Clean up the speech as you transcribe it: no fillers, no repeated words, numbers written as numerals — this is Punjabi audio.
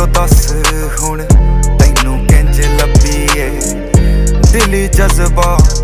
जो दस हुण तैनू किंज लब्बी ए दिली जज्बा